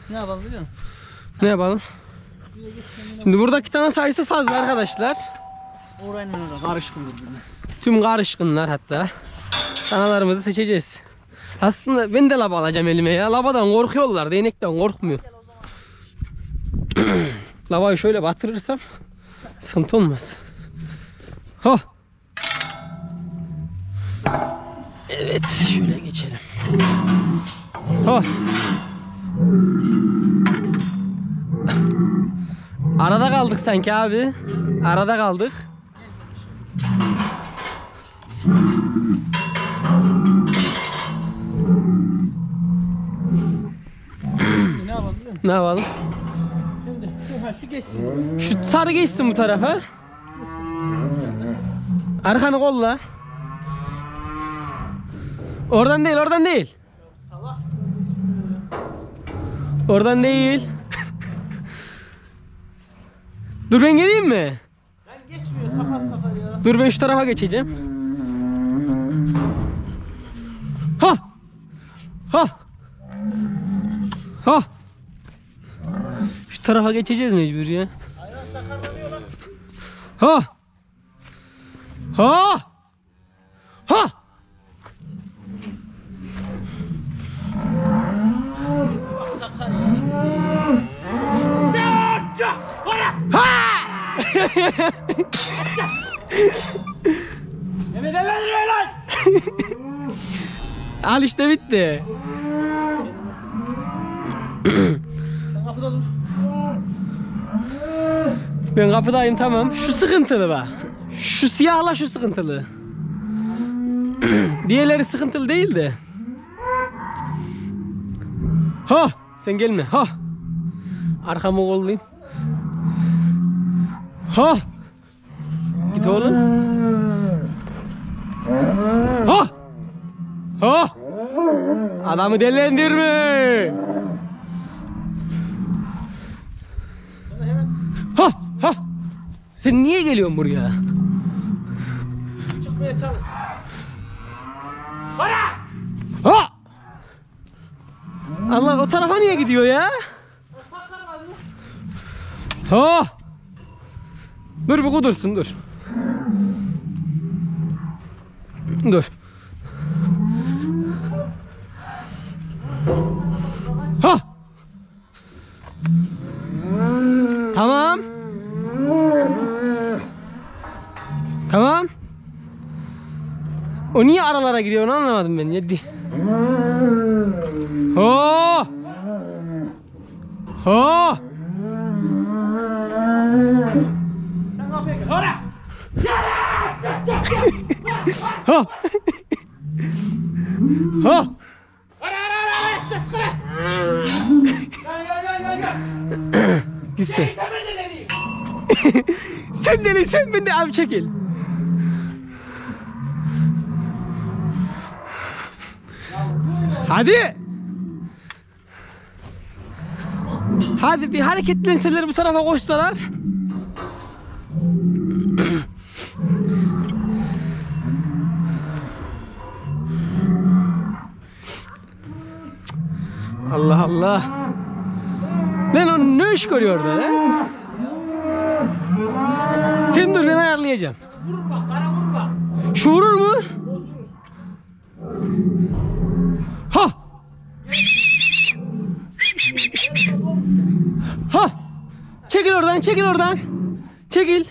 Ne yapalım biliyor musun? Ne yapalım? Şimdi buradaki tane sayısı fazla arkadaşlar. Orayla orada karışık olur birbirine. Tüm karışkınlar hatta. Danalarımızı seçeceğiz. Aslında ben de laba alacağım elime ya. Labadan korkuyorlar. Değnekten korkmuyor. Labayı şöyle batırırsam sıkıntı olmaz. Oh. Evet, şöyle geçelim. Oh. Arada kaldık sanki abi. Arada kaldık. Ne yapalım biliyor musun? Ne yapalım? Şimdi şu geçsin. Şu sarı geçsin bu tarafa. Arkanı kolla. Oradan değil, oradan değil. Salak. Oradan değil. Dur ben geleyim mi? Ben geçmiyor sakar sakar ya. Dur ben şu tarafa geçeceğim. Ha! Ha! Ha! Şu tarafa geçeceğiz mecbur ya. Hayvan sakarlanıyor lan. Ha! Ha! Ha! Bak sakar ya. Mehmet Efendi lan. Al işte bitti. Sen kapıda dur. Ben kapıdayım tamam. Şu sıkıntılı bak. Şu siyahla şu sıkıntılı. Diğerleri sıkıntılı değil de. Ha! Sen gelme. Ha! Arkamı kollayayım. Ha! Git oğlum. Ha! Ha! Adamı delilendirme. Sonra hemen Ha! Ha! Sen niye geliyorsun buraya? çıkmaya çalış. Bana! Ha! Allah o tarafa niye gidiyor ya? Sakarmadın mı? Ha! Dur bir kudursun dur. Dur. Ha! Tamam. Tamam. O niye aralara giriyor onu anlamadım ben. Yedi. Ha! Ha! Sen kapıya gel. Hora! Ha! Ha! Ara! Ses kıra! Gel. Gitsin. Neyse ben de deliyim. Sen deli sen ben de abi çekil. Hadi. Hadi bir hareketlenseler bu tarafa koşsalar. Allah Allah. Lan onu ne iş görüyor orada lan? Sen dur ben ayarlayacağım. Vur bak, kara vur bak. Şu vurur mu? Ha! Ha! Çekil oradan, çekil oradan. Çekil.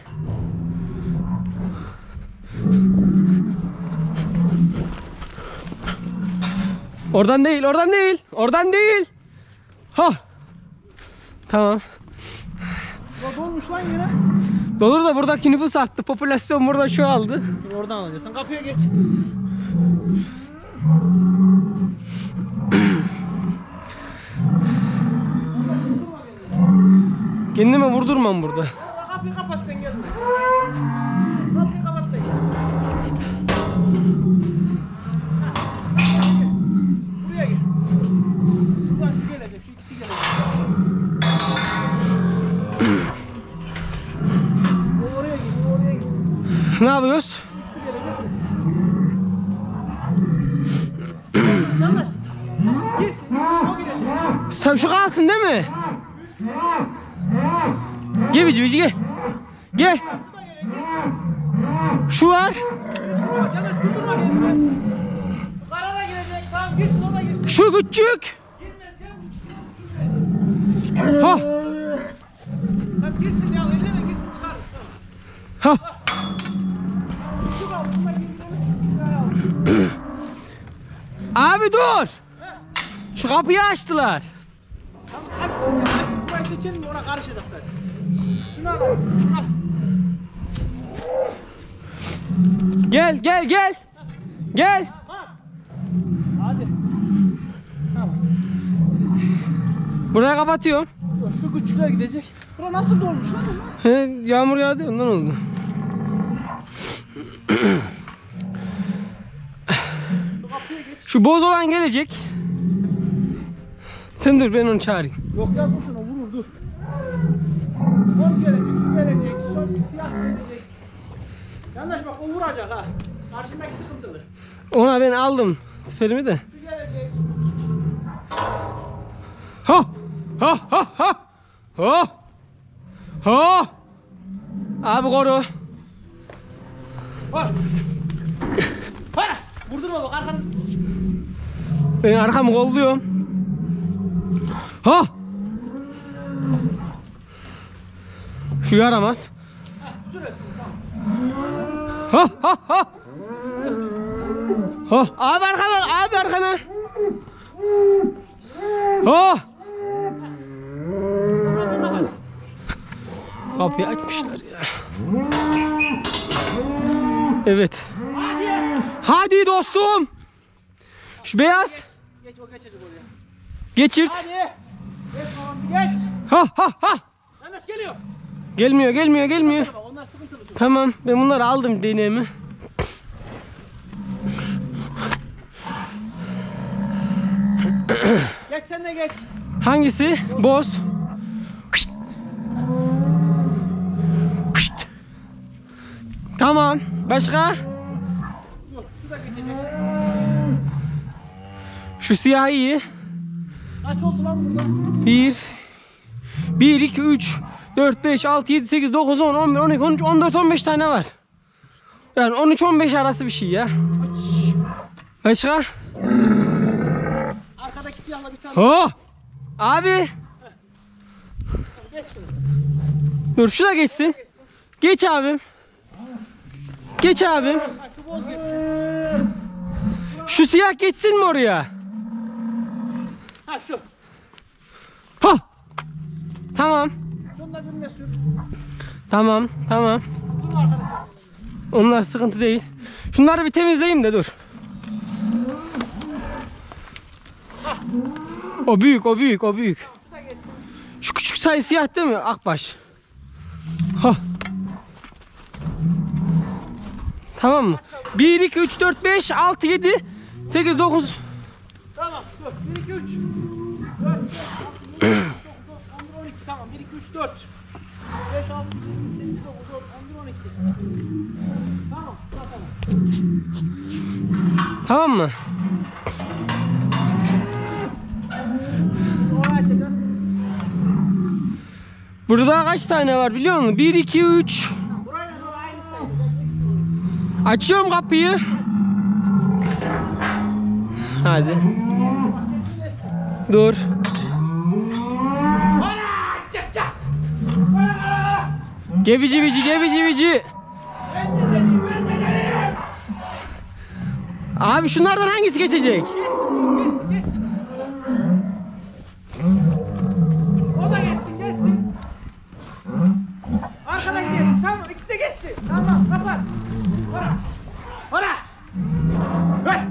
Oradan değil, oradan değil. Oradan değil. Ha! Tamam. Ya dolmuş lan yine. Dolur da buradaki nüfus arttı. Popülasyon burada çoğaldı. Oradan alacaksın. Kapıya geç. Kendime vurdurmam burada. Kapıyı kapat sen gel buraya. Kapıyı kapat da gel. Buraya gel. Buradan şu gelecek, şu ikisi gelecek. O oraya gel, o oraya gel. Ne yapıyoruz? İkisi gelecek. Yanlar. Girsin, o girecek. Şu kalsın değil mi? Gel bici bici gel. Gel. Şu var. Arkadaş durdurma kendini. Kara da girecek. Tamam gitsin o da gitsin. Şu küçük. Girmez ya bu çıkıyor. Ha. Tamam gitsin ya elleme gitsin çıkarız. Ha. Şu kaldı. Bunlar girmez. Abi dur. Şu kapıyı açtılar. Tamam hadi burayı seçelim mi ona karışacak zaten. Şunu alalım. Al. Gel gel gel. Gel. Tamam. Hadi. Tamam. Buraya kapatıyorum. Dur, şu küçükler gidecek. Bura nasıl dolmuş lan bunlar? He, yağmur yağdı ondan oldu. Şu kapıya geç. Şu boz olan gelecek. Sen dur ben onu çağırayım. Yok ya dursun o vurur dur. Boz gelecek, şu gelecek, son siyah gelecek. Yanlış bak o vuracak ha. Karşındaki sıkıntılı. Ona ben aldım siperimi de. Şu gelecek. Ha! Ha ha ha! Ha! Ha! Abi koru. Var. Var. Vurdurma bak arkanı. Ben arkamı kolluyorum. Ha! Şu yaramaz. Sürersin tamam. Ha ha ha! Ha! Abi arkana, abi arkana. Ha! Kapıyı açmışlar ya. Evet. Hadi. Hadi dostum. Şu beyaz. Geç o geçecek oraya. Geçirt. Hadi. Geç babam bir geç. Ha ha ha. Yanlış geliyor. Gelmiyor gelmiyor gelmiyor. Bak onlar sıkıntılı. Tamam ben bunları aldım deneyimi. Geç sen de geç. Hangisi? Boz. Pişt. Pişt. Tamam. Başka? Yok şu da geçecek. Şu siyah iyi. Kaç oldu lan burada? 1 2 3 4 5 6 7 8 9 10 11 12 13 14 15 tane var. Yani 13 15 arası bir şey ya. Başka? Arkadaki siyahla bir tane. Oh! Abi Geç şunu. dur şu da geçsin. Geç abim. Geç abim. Ha şu boz geçsin. Şu siyah geçsin mi oraya? Ha şu. Ha! Tamam. Şunu da birine sür. Tamam. Tamam. Dur arkadaki. Onlar sıkıntı değil. Şunları bir temizleyeyim de dur. O büyük, o büyük, o büyük. Şu da geçsin. Şu küçük sayı siyah değil mi? Akbaş. Ha. Tamam mı? 1 2 3 4 5 6 7 8 9 Tamam dur. 1 2 3. 4 5 6 7 8 9 10 12 tamam. 1 2 3 4. 5 6 7 8 9 10 11 12. Tamam. Tamam. Tamam mı? Oraya açacağız. Burada kaç tane var biliyor musun? 1 2 3 Burayla doğru aynı sayı. Açıyorum kapıyı. Hadi. Dur. Gebici bici gebici bici. Abi şunlardan hangisi geçecek? Geçsin, geçsin. O da geçsin, geçsin. Arkadan geçsin. Tamam, ikisi de geçsin. Tamam, kapat. Ora. Ora. Ver.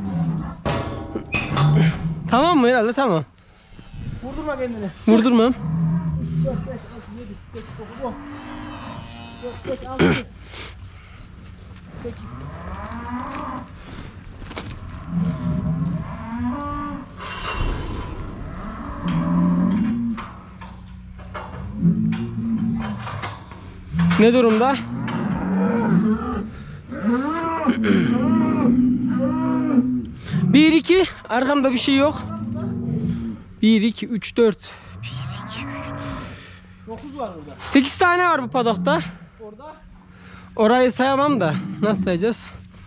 Tamam mı herhalde tamam. Vurdurma kendini. Vurdurmam. 4, 5, 6, 7, 8, 9, 10. 4, 5, 6, 8. Ne durumda? Bir iki arkamda bir şey yok. 1, 2, 3, 4. 9 var orada. 8 tane var bu padokta. Orada. Orayı sayamam da. Nasıl sayacağız?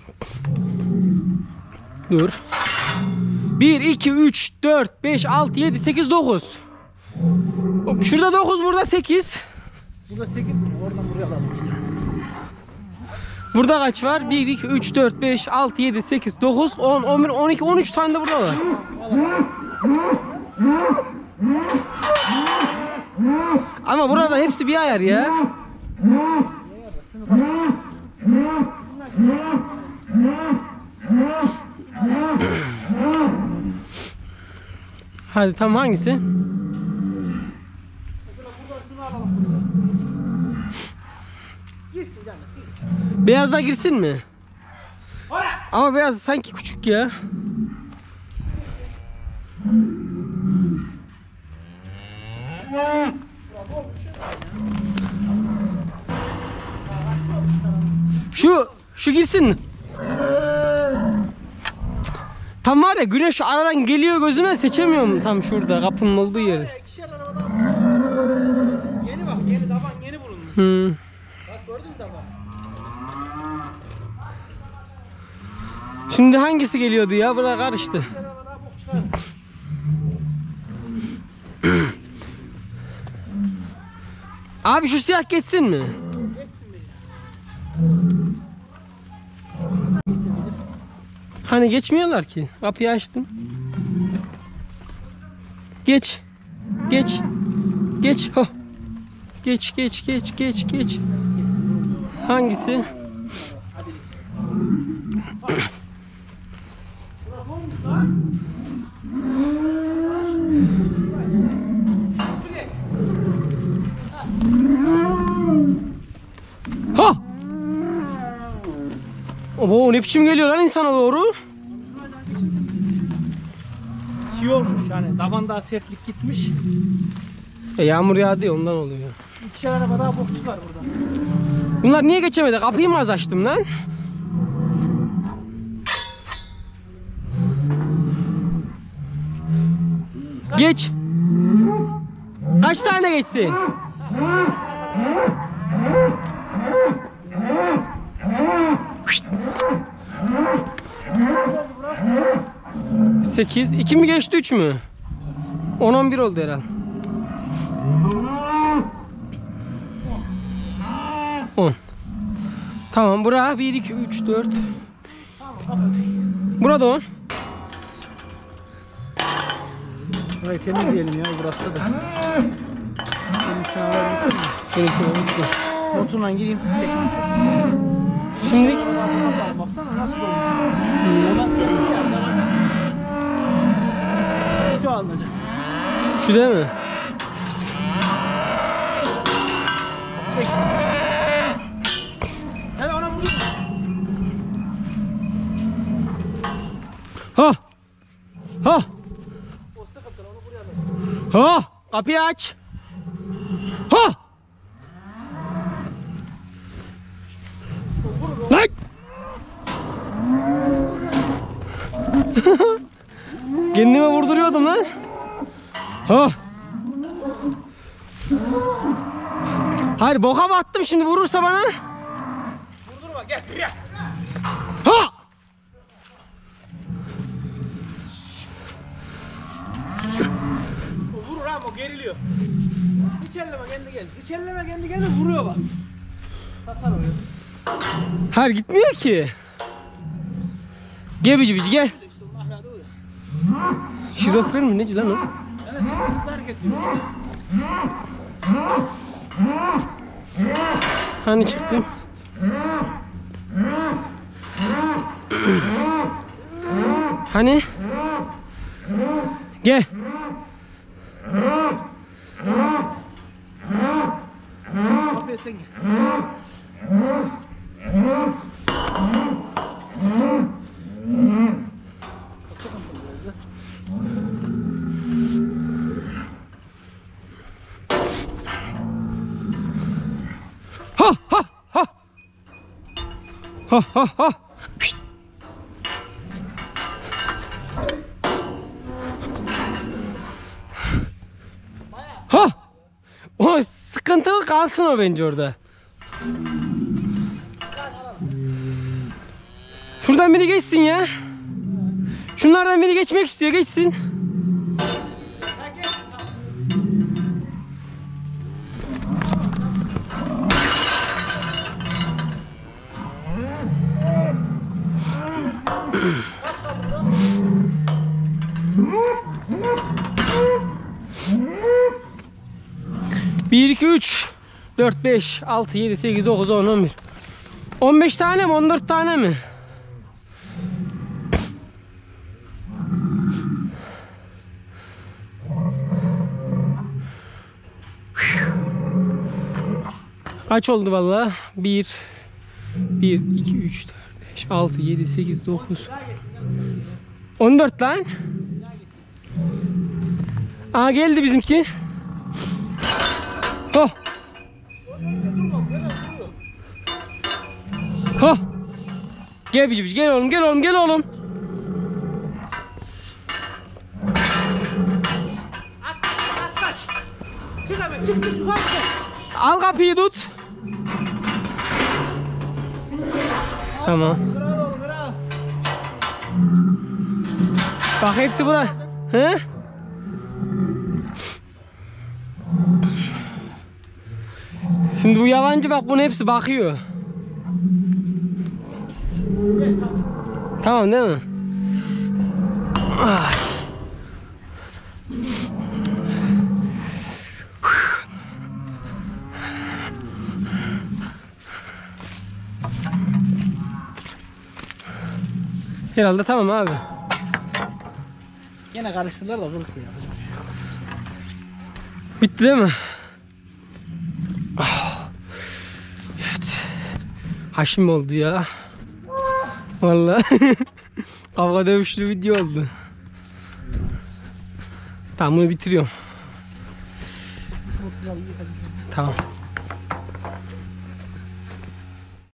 Dur. 1, 2, 3, 4, 5, 6, 7, 8, 9. Şurada 9, burada 8. Burada 8 mi? Oradan buraya alalım. Burada kaç var? 1, 2, 3, 4, 5, 6, 7, 8, 9, 10, 11, 12, 13 tane de burada var. Ama burada hepsi bir ayar ya. Hadi tam hangisi? Girsin canım, girsin. Beyaz da girsin mi? Ora! Ama beyaz sanki küçük ya. Şu girsin mi? Tam var ya, güneş şu aradan geliyor gözüme, seçemiyorum tam şurada kapının olduğu yeri. İkişer arabadan yeni bak, yeni taban yeni bulunmuş. Bak gördün mü taban? Şimdi hangisi geliyordu ya? Bura karıştı. İkişer arabadan bok çıkar. Abi şu siyah geçsin mi? Geçsin beni. Hani geçmiyorlar ki. Kapıyı açtım. Geç. Geç. Geç. Ho. Geç. Hangisi? Bura olmuş lan. Ha! Oo, ne biçim geliyor lan insana doğru? Şey olmuş yani, taban daha sertlik gitmiş. Yağmur yağdı ya, ondan oluyor. İkişer araba daha bok çıkar burada. Bunlar niye geçemedi? Kapıyı mı az açtım lan? Geç. Kaç tane geçsin? Sekiz. 2 mi geçti, 3 mü? 10-11 oldu herhalde. 10. Tamam, bura 1, 2, 3, 4. Tamam, kapat. Burada 10. Burayı temizleyelim ya, burası da. Senin sınavlar gitsin mi? Motorla gireyim. Şimdi Baksana nasıl olmuş. Yalan senin yerden çıkmış. Hiç o alınacak. şu değil mi? Çek. Hadi ona vurayım. Ha! Ha! O sıkıntı, onu buraya alalım. Ha! Kapıyı aç. Ha! Lan! Kendime vurduruyordum lan. Ha! Hayır, boka battım, şimdi vurursa bana. Vurdurma, gel buraya. Ha! O vurur ama o geriliyor. Hiç elleme, kendi gel. Hiç elleme, kendi gel de vuruyor bak. Satar o ya. Hayır, gitmiyor ki. Gel bici gel. İşte onun ahladı o ya. Şizofren mi neci lan o? Evet, çok hızlı hareket ediyor. Hani çıktım? Hani? Gel. Kapıya sen gir. Sıkıntı biraz da. Ha ha ha. Ha ha ha. Pişt. Ha! O sıkıntılı kalsın o bence orada. Şuradan biri geçsin ya. Şunlardan biri geçmek istiyor, geçsin. Bir, iki, üç, 4, 5, 6, 7, 8, 9, 10, 11. 15 tane mi? 14 tane mi? Kaç oldu valla? 1, 2, 3, 4, 5, 6, 7, 8, 9. 14 lan. Aa geldi bizimki. Oh. Oh. Gel bici gel oğlum, gel oğlum, gel oğlum. Kaç. Çık hemen, çık yukarı çık. Al kapıyı tut. Tamam. Kral oğlum kral. Bak hepsi bura. He? Şimdi bu yabancı bak, bunun hepsi bakıyor. Tamam değil mi? Ay. Herhalde tamam abi. Yine karıştırdılar da vuruk ya. Bitti değil mi? Ah. Evet. Haşim oldu ya. Vallahi kavga dövüşlü video oldu. Tamam, bunu bitiriyorum. Tamam.